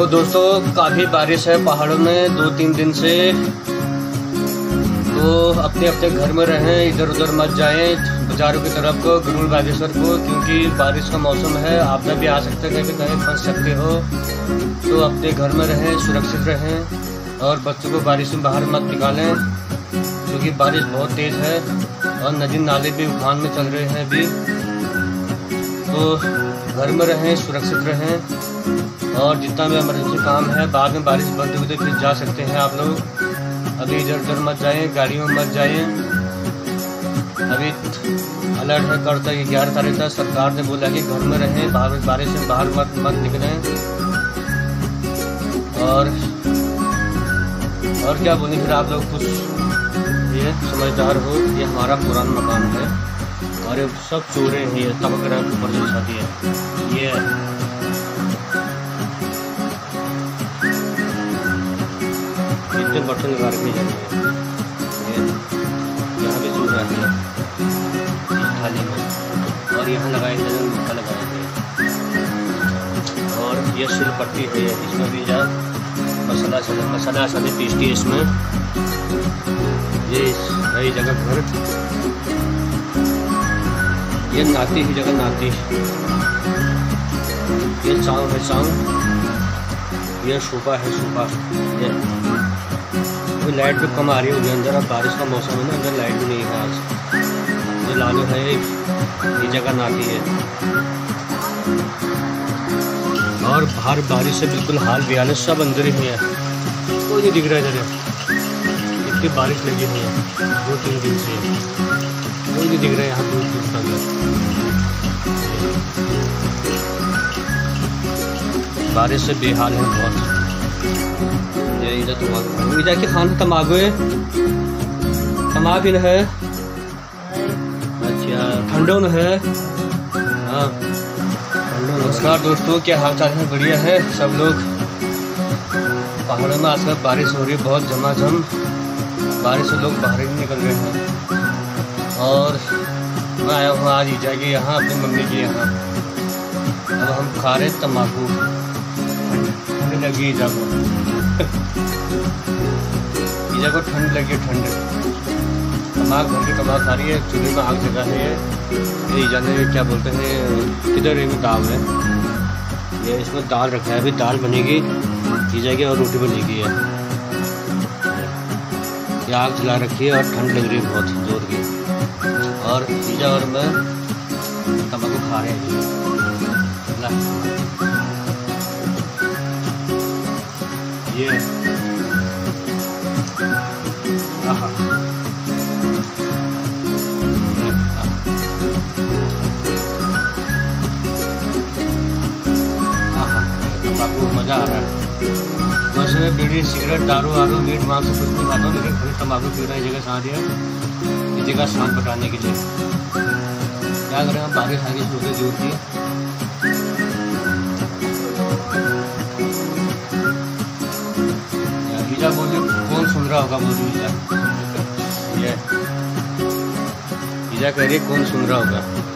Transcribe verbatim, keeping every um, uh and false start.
तो दोस्तों काफ़ी बारिश है पहाड़ों में दो तीन दिन से, तो अपने अपने घर में रहें, इधर उधर मत जाएं बाजारों की तरफ को, गुरुल बागेश्वर को, क्योंकि बारिश का मौसम है। आपदा भी आ सकते हैं, कहीं कहीं फंस सकते हो। तो अपने घर में रहें, सुरक्षित रहें और बच्चों को बारिश में बाहर मत निकालें, क्योंकि बारिश बहुत तेज़ है और नदी नाले भी उफान में चल रहे हैं अभी। तो घर में रहें, सुरक्षित रहें और जितना भी इमरजेंसी काम है बाद में बारिश बंद हुई तो फिर जा सकते हैं आप लोग। अभी इधर उधर मत जाएं, गाड़ियों में मत जाएं। अभी अलर्ट है कल तक, ग्यारह तारीख तक सरकार ने बोला कि घर में रहें, बाहर बारिश में बाहर मत मत निकलें। और और क्या बोलें फिर आप लोग, कुछ ये समझदार हो। ये हमारा पुराना मकान है और ये सब चोरे हैं, ये तबक रहा है ऊपर जो छाती है ये इतने बर्तन लगा रखे जाते हैं। यहाँ भी चूर रहे हैं इस थाली में, और यहाँ लगाए गए मक्का लगाए गए, और ये सिल पट्टी है, इसमें भी जा मसाला चला मसाला साले पीसती है इसमें। ये नई जगह घर, ये नाती की जगह नाती, ये चांग है चांग, ये सूपा है सूपा। ये अभी लाइट भी कम आ रही होगी अंदर, अब बारिश का मौसम है ना, अंदर लाइट भी नहीं है आज। ये लालू है, ये जगह नाती है। और बाहर बारिश से बिल्कुल हाल बेहाल है, सब अंदर ही है, कोई नहीं दिख रहा है इधर। इतनी बारिश लगी हुई है दो तीन दिन से, कोई नहीं दिख रहा है यहाँ दूर दूर तक। बारिश से बेहाल है बहुत। ये इधर तुम्हारा इधर के खान तमागो है, तमाग है, अच्छा ठंडो न है। हाँ नमस्कार दोस्तों, क्या हाल चाल है? बढ़िया है सब लोग। पहाड़ों में आजकल बारिश हो रही है बहुत झमाझम, बारिश से लोग बाहर ही नहीं निकल रहे हैं। और मैं आया हूँ आज ईजा के यहाँ, अपनी मम्मी के यहाँ। अब हम खा रहे तम्बाकू, ठंड लगी ईजा को ईजा को ठंड लगी, ठंड। तम्बाक घर की तम्बाक खा रही है, चूल्हे में आग जगा है। ये ईजा ने क्या बोलते हैं, किधर ये दाल है, ये इसमें दाल रखा है, अभी दाल बनेगी ईजा की और रोटी बनेगी है। ये आग जला रखी है और ठंड लग रही है बहुत जोर की, और ईजा और मैं तम्बाकू खा रहे हैं। ये आहा तम्बाकू मज़ा आ रहा है। वैसे मैं बीड़ी सिगरेट दारू वारू मीट मांस से कुछ नहीं खाता हूँ, लेकिन खाली तम्बाकू पी रहा है जगह शांत है, इस जगह शांत पटाने के लिए। क्या करें, हम बारिश आगे से होते जोर की। ईजा बोलिए कौन सुन रहा होगा, बोलिए ईजा। ये ईजा कह रही है कौन सुन रहा होगा।